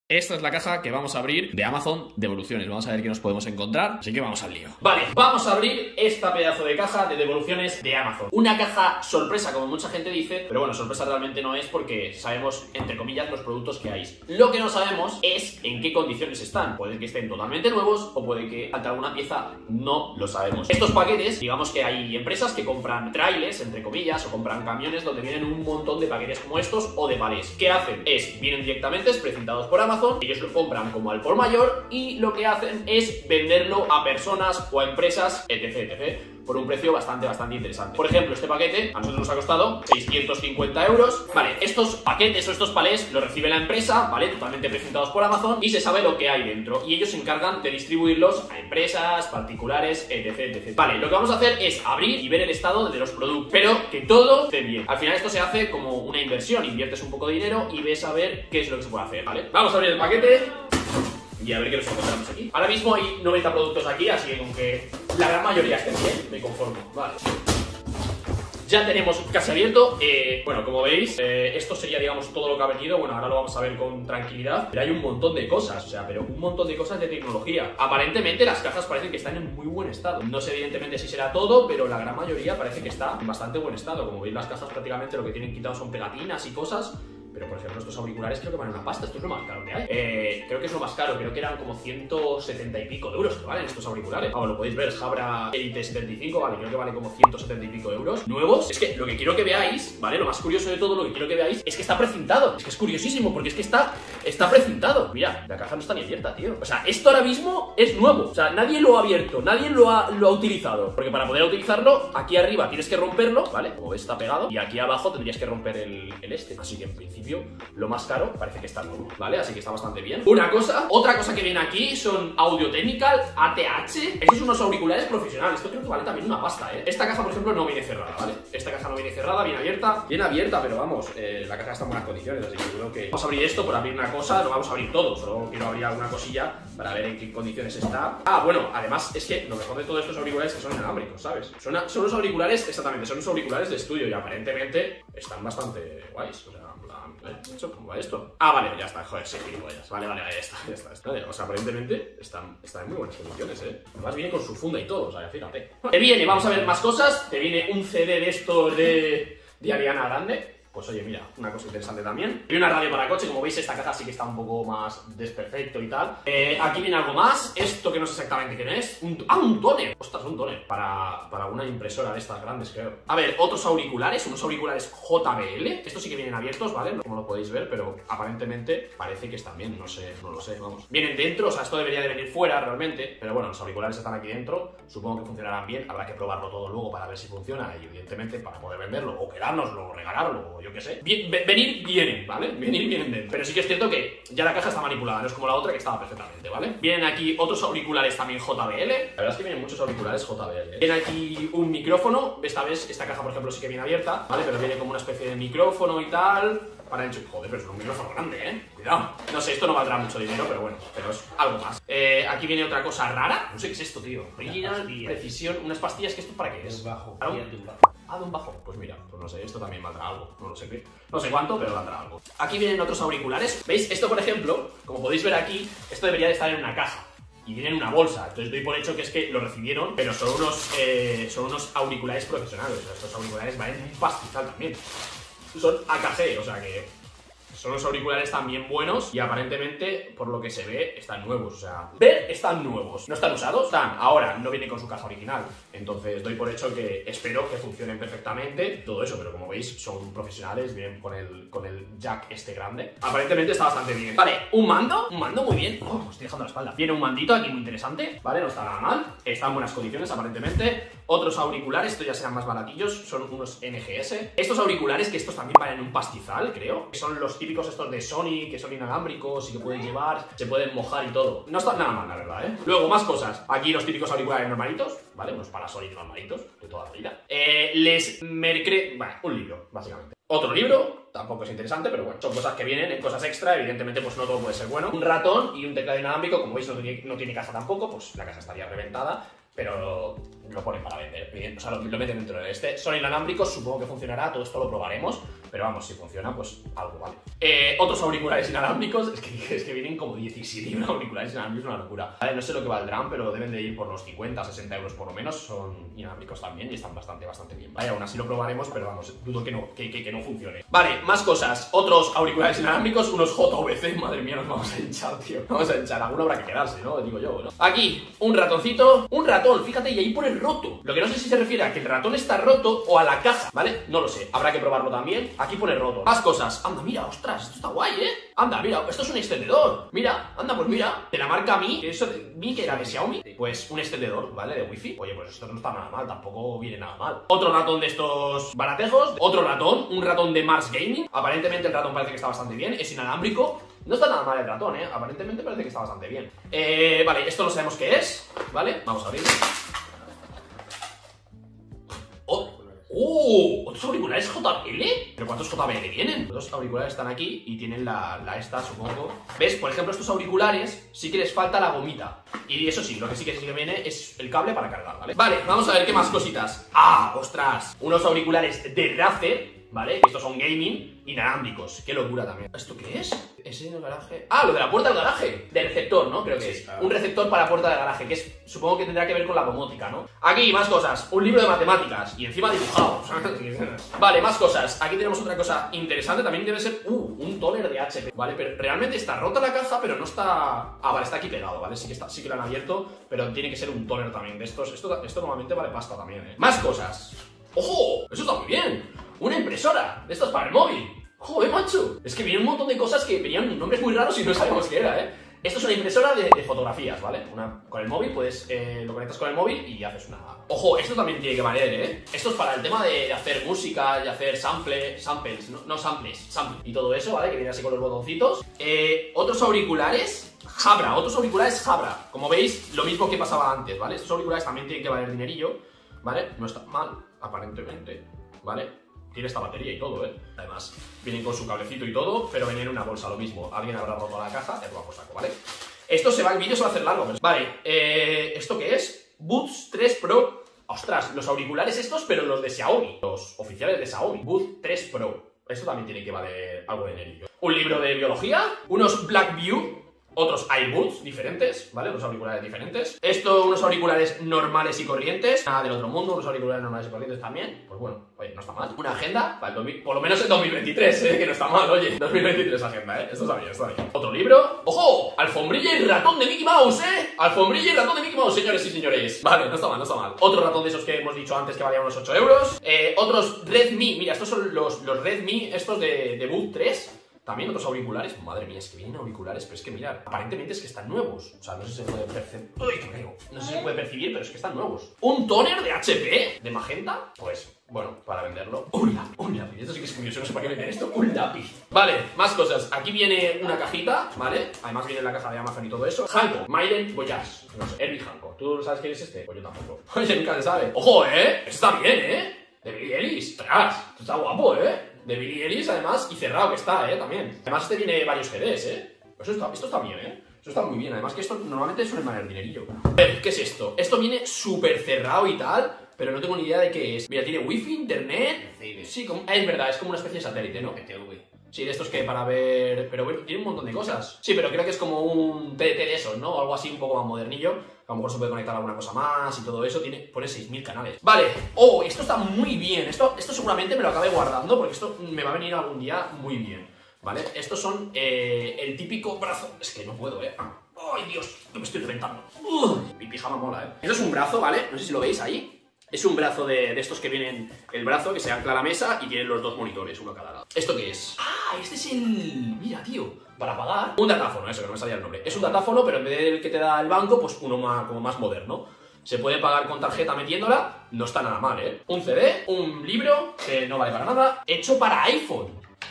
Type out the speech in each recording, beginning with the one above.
Esta es la caja que vamos a abrir de Amazon Devoluciones. Vamos a ver qué nos podemos encontrar, así que vamos al lío. Vale, vamos a abrir esta pedazo de caja de devoluciones de Amazon. Una caja sorpresa, como mucha gente dice, pero bueno, sorpresa realmente no es porque sabemos, entre comillas, los productos que hay. Lo que no sabemos es en qué condiciones están. Puede que estén totalmente nuevos o puede que falta alguna pieza, no lo sabemos. Estos paquetes, digamos que hay empresas que compran trailers, entre comillas, o compran camiones donde vienen un montón de paquetes como estos o de palés. ¿Qué hacen? Vienen directamente precintados por Amazon. Ellos lo compran como al por mayor y lo que hacen es venderlo a personas o a empresas, etc, por un precio bastante interesante. Por ejemplo, este paquete a nosotros nos ha costado 650 euros. Vale, estos paquetes o estos palés los recibe la empresa, ¿vale? Totalmente precintados por Amazon y se sabe lo que hay dentro. Y ellos se encargan de distribuirlos a empresas, particulares, etc. Vale, lo que vamos a hacer es abrir y ver el estado de los productos, pero que todo esté bien. Al final esto se hace como una inversión, inviertes un poco de dinero y ves a ver qué es lo que se puede hacer, ¿vale? Vamos a abrir el paquete y a ver qué nos encontramos aquí. Ahora mismo hay 90 productos aquí, así que con que la gran mayoría estén bien, me conformo. Vale. Ya tenemos casi abierto. Bueno, como veis, esto sería, digamos, todo lo que ha venido. Bueno, ahora lo vamos a ver con tranquilidad. Pero hay un montón de cosas, o sea, pero un montón de cosas de tecnología. Aparentemente las cajas parecen que están en muy buen estado. No sé evidentemente si será todo, pero la gran mayoría parece que está en bastante buen estado. Como veis, las cajas prácticamente lo que tienen quitado son pegatinas y cosas. Pero, por ejemplo, estos auriculares creo que valen una pasta. Esto es lo más caro que hay. Creo que es lo más caro. Creo que eran como 170 y pico de euros que valen estos auriculares. Vamos, lo podéis ver. Jabra Elite 75, vale. Creo que vale como 170 y pico de euros. Nuevos. Es que lo que quiero que veáis, ¿vale? Lo más curioso de todo, lo que quiero que veáis es que está precintado. Es que es curiosísimo porque es que está precintado. Mira, la caja no está ni abierta, tío. O sea, esto ahora mismo es nuevo. O sea, nadie lo ha abierto. Nadie lo ha utilizado. Porque para poder utilizarlo, aquí arriba tienes que romperlo, ¿vale? Como ves, está pegado. Y aquí abajo tendrías que romper el este. Así que en principio lo más caro parece que está nuevo, ¿vale? Así que está bastante bien. Otra cosa que viene aquí son Audio Technical ATH. Estos son unos auriculares profesionales. Esto creo que vale también una pasta, ¿eh? Esta caja, por ejemplo, no viene cerrada, ¿vale? Esta caja no viene cerrada, viene abierta. Viene abierta, pero vamos, la caja está en buenas condiciones, así que yo creo que vamos a abrir esto por abrir una cosa. No vamos a abrir todo, solo quiero abrir alguna cosilla para ver en qué condiciones está. Ah, bueno, además es que lo mejor de todos estos auriculares es que son inalámbricos, ¿sabes? Son unos auriculares, exactamente, son unos auriculares de estudio y aparentemente están bastante guays, o sea, ¿cómo va esto? Ah, vale, ya está, joder, sí, gilipollas. Vale, ya está. O sea, aparentemente está en muy buenas condiciones, ¿eh? Además viene con su funda y todo, o sea, fíjate. Te viene, vamos a ver más cosas. Te viene un CD de estos de Ariana Grande. Pues oye, mira, una cosa interesante también. Y una radio para coche, como veis esta caja sí que está un poco más desperfecto y tal. Aquí viene algo más, esto que no sé exactamente qué es. Un tóner, ostras, un tóner para una impresora de estas grandes, creo. A ver, otros auriculares, unos auriculares JBL. Estos sí que vienen abiertos, ¿vale? Como lo podéis ver, pero aparentemente parece que están bien, no lo sé, vamos. Vienen dentro, o sea, esto debería de venir fuera realmente, pero bueno, los auriculares están aquí dentro, supongo que funcionarán bien, habrá que probarlo todo luego para ver si funciona y evidentemente para poder venderlo o quedárnoslo o regalarlo, yo qué sé. Venir vienen, ¿vale? Venir vienen dentro. Pero sí que es cierto que ya la caja está manipulada, no es como la otra que estaba perfectamente, ¿vale? Vienen aquí otros auriculares también JBL. La verdad es que vienen muchos auriculares JBL. Viene aquí un micrófono. Esta caja, por ejemplo, sí que viene abierta, ¿vale? Pero viene como una especie de micrófono y tal. Para enchufar. Joder, pero es un micrófono grande, ¿eh? Cuidado. No sé, esto no valdrá mucho dinero, pero bueno, pero es algo más. Aquí viene otra cosa rara. No sé qué es esto, tío. Original, precisión, unas pastillas que esto para qué es. Bajo. De un bajo. Pues mira, pues no sé, esto también valdrá algo. No lo sé qué. No sé cuánto, pero valdrá algo. Aquí vienen otros auriculares. ¿Veis? Esto, por ejemplo, como podéis ver aquí, esto debería de estar en una caja. Y viene en una bolsa, entonces doy por hecho que es que lo recibieron, pero son unos auriculares profesionales. O sea, estos auriculares valen un pastizal también. Son AKG, o sea que son unos auriculares también buenos y aparentemente, por lo que se ve, están nuevos. O sea, están nuevos. No están usados, están. Ahora no vienen con su caja original. Entonces doy por hecho que espero que funcionen perfectamente todo eso, pero como veis son profesionales, vienen con el jack este grande. Aparentemente está bastante bien. Vale, un mando muy bien. Oh, me estoy dejando la espalda. Viene un mandito aquí muy interesante, ¿vale? No está nada mal. Está en buenas condiciones aparentemente. Otros auriculares, estos ya serán más baratillos, son unos NGS. Estos auriculares, que estos también valen un pastizal, creo, que son los típicos estos de Sony, que son inalámbricos y que pueden llevar, se pueden mojar y todo. No están nada mal, la verdad, ¿eh? Luego, más cosas. Aquí los típicos auriculares normalitos, ¿vale? Unos Panasonic normalitos, de toda la vida. Bueno, un libro, básicamente. Otro libro, tampoco es interesante, pero bueno, son cosas que vienen en cosas extra, evidentemente pues no todo puede ser bueno. Un ratón y un teclado inalámbrico, como veis no tiene caja tampoco, pues la caja estaría reventada, pero lo ponen para vender, bien, o sea, lo meten dentro de este. Son inalámbricos, supongo que funcionará, todo esto lo probaremos, Pero vamos, si funciona, pues algo vale. Otros auriculares inalámbricos, es que vienen como 17 auriculares inalámbricos, una locura. Vale, no sé lo que valdrán, pero deben de ir por los 50, 60 euros por lo menos. Son inalámbricos también y están bastante bien. Vale, aún así lo probaremos, pero vamos, dudo que no funcione. Vale, más cosas. Otros auriculares inalámbricos, unos JVC. Madre mía, nos vamos a hinchar, tío. Vamos a hinchar. Alguno habrá que quedarse, ¿no? Digo yo, ¿no? Aquí, un ratoncito. Un ratón, fíjate, y ahí pone roto. Lo que no sé si se refiere a que el ratón está roto o a la caja, ¿vale? No lo sé. Habrá que probarlo también. Aquí pone roto. Más cosas. Anda, mira, ostras, esto está guay, ¿eh? Anda, mira, esto es un extendedor. Mira, anda, pues mira. De la marca Mi. Eso de Mi, que era de Xiaomi. Pues un extendedor, ¿vale? De Wi-Fi. Oye, pues esto no está nada mal. Tampoco viene nada mal. Otro ratón de estos baratejos. Otro ratón. Un ratón de Mars Gaming. Aparentemente el ratón parece que está bastante bien. Es inalámbrico. No está nada mal el ratón, ¿eh? Aparentemente parece que está bastante bien. Vale, esto no sabemos qué es, ¿vale? Vamos a abrirlo. ¿Otros auriculares JBL? ¿Pero cuántos JBL tienen? Los auriculares están aquí y tienen la esta, supongo. ¿Ves? Por ejemplo, estos auriculares sí que les falta la gomita. Y eso sí, lo que sí que viene es el cable para cargar, ¿vale? Vale, vamos a ver qué más cositas. ¡Ah, ostras! Unos auriculares de Razer, ¿vale? Estos son gaming inalámbricos. ¡Qué locura también! ¿Esto qué es? ¿Es en el garaje? ¡Ah, lo de la puerta del garaje! De receptor, ¿no? Creo que es. Un receptor para la puerta del garaje, que es, supongo que tendrá que ver con la domótica, ¿no? Aquí, más cosas. Un libro de matemáticas. Y encima dibujado. Vale, más cosas. Aquí tenemos otra cosa interesante. También debe ser, un tóner de HP. Vale, pero realmente está rota la caja, pero no está... Ah, vale, está aquí pegado, ¿vale? Sí que lo han abierto, pero tiene que ser un tóner también de estos. Esto normalmente vale pasta también, ¿eh? Más cosas. ¡Ojo! Eso está muy bien. Una impresora. De estas para el móvil. ¡Joder, macho! Es que vienen un montón de cosas que venían nombres muy raros y no sabíamos qué era, ¿eh? Esto es una impresora de fotografías, ¿vale? Con el móvil, puedes, lo conectas con el móvil y haces una... Ojo, esto también tiene que valer, ¿eh? Esto es para el tema de hacer música y hacer samples, y todo eso, ¿vale? Que viene así con los botoncitos. Otros auriculares Jabra. Como veis, lo mismo que pasaba antes, ¿vale? Estos auriculares también tienen que valer dinerillo, ¿vale? No está mal, aparentemente, ¿vale? Tiene esta batería y todo, ¿eh? Además, vienen con su cablecito y todo, pero venían en una bolsa, lo mismo. Alguien habrá roto la caja, ya lo vamos a sacar, ¿vale? El vídeo se va a hacer largo, pero... Vale, ¿esto qué es? Buds 3 Pro. Ostras, los auriculares estos, pero los de Xiaomi. Los oficiales de Xiaomi. Buds 3 Pro. Esto también tiene que valer algo de dinerillo. Un libro de biología. Unos Blackview. Otros iBuds diferentes, ¿vale? Unos auriculares diferentes. Esto, unos auriculares normales y corrientes. Nada del otro mundo, unos auriculares normales y corrientes también. Pues bueno, oye, no está mal. Una agenda para el por lo menos en 2023, que no está mal, oye. 2023 agenda, Esto está bien, está bien. Otro libro. ¡Ojo! Alfombrilla y ratón de Mickey Mouse, Alfombrilla y ratón de Mickey Mouse, señores y señores. Vale, no está mal. Otro ratón de esos que hemos dicho antes que valían unos 8 euros. Otros Redmi. Mira, estos son los Redmi, estos de Bud 3. También otros auriculares, madre mía, es que vienen auriculares, pero es que mirad, aparentemente es que están nuevos. O sea, no sé si se puede percibir. ¡Uy, qué feo! No sé si se puede percibir, pero es que están nuevos. ¿Un tóner de HP? ¿De magenta? Pues, bueno, para venderlo. Un lápiz. Esto sí que es curioso, no sé para qué venden esto. Un lápiz. Vale, más cosas. Aquí viene una cajita, ¿vale? Además viene la caja de Amazon y todo eso. Hancock, Maiden Voyage. No sé, Herbie Hancock. ¿Tú sabes quién es este? Pues yo tampoco. Oye, nunca se sabe. ¡Ojo, Está bien, De Billie Eilish. ¡Ostras! Esto está guapo, De Billie Eilish, además, y cerrado que está, también. Además, este tiene varios CDs, Esto está bien, Esto está muy bien. Además que esto normalmente suele valer dinerillo. A ver, ¿qué es esto? Esto viene súper cerrado y tal, pero no tengo ni idea de qué es. Mira, tiene wifi, internet... Sí, es verdad, es como una especie de satélite, ¿no? Sí, de estos que para ver... Pero bueno, tiene un montón de cosas. Sí, pero creo que es como un TDT de esos, ¿no? Algo así un poco más modernillo. A lo mejor se puede conectar alguna cosa más y todo eso. Pone 6000 canales. Vale. Oh, esto está muy bien. Esto seguramente me lo acabe guardando porque esto me va a venir algún día muy bien. ¿Vale? Estos son el típico brazo... Es que no puedo, ¡Ay, Dios! Que me estoy reventando. Mi pijama mola, Esto es un brazo, ¿vale? No sé si lo veis ahí. Es un brazo de estos que vienen... El brazo que se ancla a la mesa y tienen los dos monitores, uno a cada lado. ¿Esto qué es? ¡Ah! Este es el... Mira, tío. Para pagar. Un datáfono, eso, que no me salía el nombre. Es un datáfono, pero en vez del que te da el banco, pues uno como más moderno. Se puede pagar con tarjeta metiéndola. No está nada mal, Un CD, un libro, que no vale para nada. Hecho para iPhone.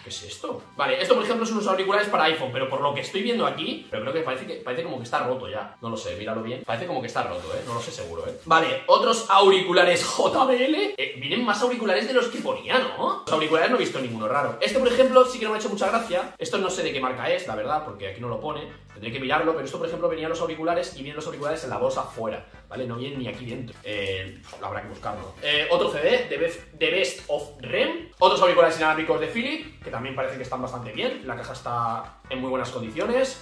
¿Qué es esto? Vale, esto por ejemplo son unos auriculares para iPhone, pero por lo que estoy viendo aquí, pero creo que parece como que está roto ya. No lo sé, míralo bien. Parece como que está roto, no lo sé seguro, Vale, otros auriculares JBL. Vienen más auriculares de los que ponía, ¿no? Los auriculares no he visto ninguno raro. Este por ejemplo sí que no me ha hecho mucha gracia. Esto no sé de qué marca es, la verdad, porque aquí no lo pone. Tendré que mirarlo, pero esto por ejemplo venían los auriculares y vienen los auriculares en la bolsa fuera, ¿vale? No vienen ni aquí dentro. Habrá que buscarlo. Otro CD, The Best of REM. Otros auriculares inalámbricos de Philips, que también parece que están bastante bien. La caja está en muy buenas condiciones.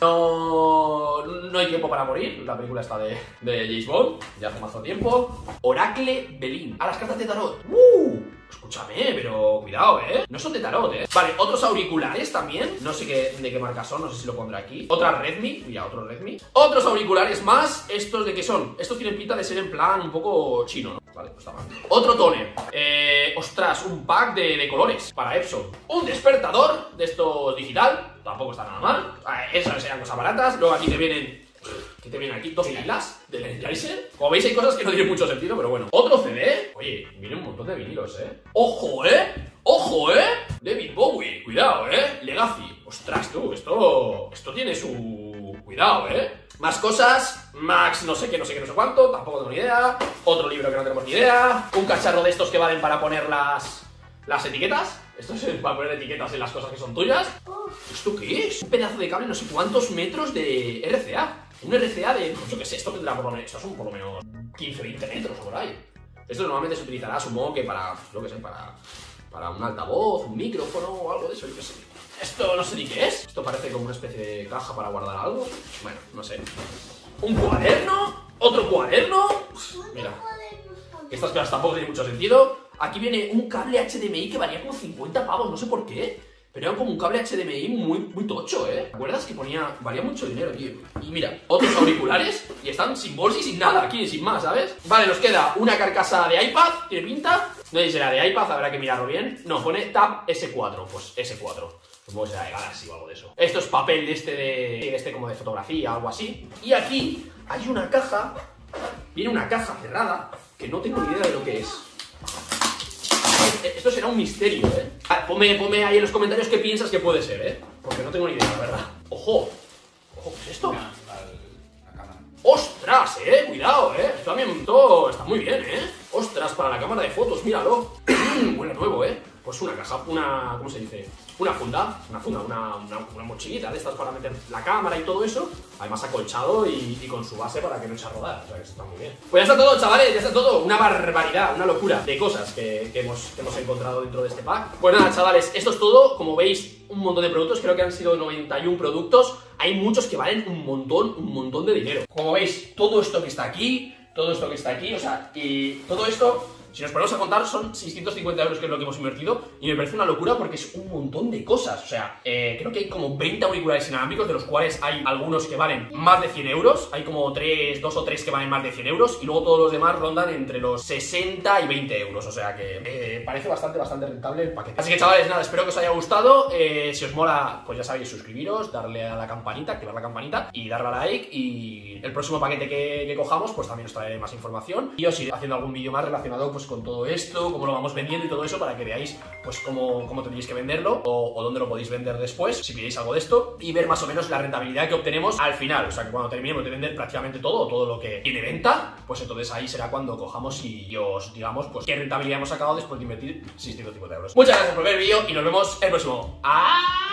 No hay tiempo para morir. La película está de James Bond, ya hace más tiempo. Oracle Belin. A las cartas de tarot. Escúchame, pero cuidado, no son de tarot, Vale, otros auriculares también. No sé de qué marca son, no sé si lo pondré aquí. Otra Redmi, mira, otro Redmi. Otros auriculares más. ¿Estos de qué son? Estos tienen pinta de ser en plan un poco chino, ¿no? Vale, pues está mal. Otro toner. Ostras, un pack de colores para Epson. Un despertador de estos digital. Tampoco está nada mal. Esas serían cosas baratas. Luego aquí te vienen... ¿Qué te vienen aquí? Dos pilas del Energizer. Como veis hay cosas que no tienen mucho sentido, pero bueno. Otro CD. Oye, viene un montón de vinilos, ¡Ojo, ¡Ojo, David Bowie. Cuidado, Legacy. Ostras, tú, esto tiene su... Cuidado, Más cosas. Max no sé qué, no sé cuánto. Tampoco tengo ni idea. Otro libro que no tenemos ni idea. Un cacharro de estos que valen para poner las etiquetas. Esto es para poner etiquetas en las cosas que son tuyas. ¿Esto qué es? Un pedazo de cable no sé cuántos metros de RCA. Un RCA de... Pues yo qué sé, esto tendrá por lo menos... Estos son por lo menos 15-20 metros o por ahí. Esto normalmente se utilizará, supongo que para... Yo qué sé, para un altavoz, un micrófono o algo de eso, yo qué sé. Esto no sé ni qué es. Esto parece como una especie de caja para guardar algo. Bueno, no sé. Un cuaderno. Otro cuaderno. Mira. Estas cosas tampoco tienen mucho sentido. Aquí viene un cable HDMI que valía como 50 pavos, no sé por qué. Pero era como un cable HDMI muy tocho, ¿Te acuerdas que valía mucho dinero, tío? Y mira, otros auriculares y están sin bolsa y sin nada aquí, sin más, ¿sabes? Vale, nos queda una carcasa de iPad, tiene pinta. No sé si será de iPad, habrá que mirarlo bien. No, pone Tab S4, pues S4. Supongo que será de Galaxy o algo de eso. Esto es papel de este como de fotografía, algo así. Y aquí hay una caja. Viene una caja cerrada que no tengo ni idea de lo que es. Esto será un misterio, Ponme ahí en los comentarios qué piensas que puede ser, Porque no tengo ni idea, la verdad. ¡Ojo! ¿Qué es esto? La cámara. ¡Ostras, Cuidado, Esto también está muy bien, ¡Ostras, para la cámara de fotos, míralo! Huele nuevo, Pues una caja, ¿cómo se dice? Una funda, una mochilita de estas para meter la cámara y todo eso. Además acolchado y con su base para que no eche a rodar. O sea que está muy bien. Pues ya está todo, chavales, ya está todo. Una barbaridad, una locura de cosas que hemos encontrado dentro de este pack. Pues nada, chavales, esto es todo. Como veis, un montón de productos. Creo que han sido 91 productos. Hay muchos que valen un montón de dinero. Como veis, todo esto que está aquí, o sea, y todo esto... Si nos ponemos a contar, son 650 euros, que es lo que hemos invertido, y me parece una locura porque es un montón de cosas. O sea, creo que hay como 20 auriculares inalámbricos, de los cuales hay algunos que valen más de 100 euros. Hay como 2 o 3 que valen más de 100 euros, y luego todos los demás rondan entre los 60 y 20 euros. O sea que parece bastante rentable el paquete. Así que, chavales, nada, espero que os haya gustado. Si os mola, pues ya sabéis, suscribiros, darle a la campanita, activar la campanita y darle a like. Y el próximo paquete que cojamos, pues también os traeré más información. Y os iré haciendo algún vídeo más relacionado pues con todo esto, cómo lo vamos vendiendo y todo eso, para que veáis pues cómo tendréis que venderlo o dónde lo podéis vender después, si queréis algo de esto, y ver más o menos la rentabilidad que obtenemos al final. O sea que cuando terminemos de vender prácticamente todo lo que tiene venta, pues entonces ahí será cuando cojamos y os digamos pues qué rentabilidad hemos sacado después de invertir 650 euros. Muchas gracias por ver el vídeo y nos vemos el próximo. ¡Adiós!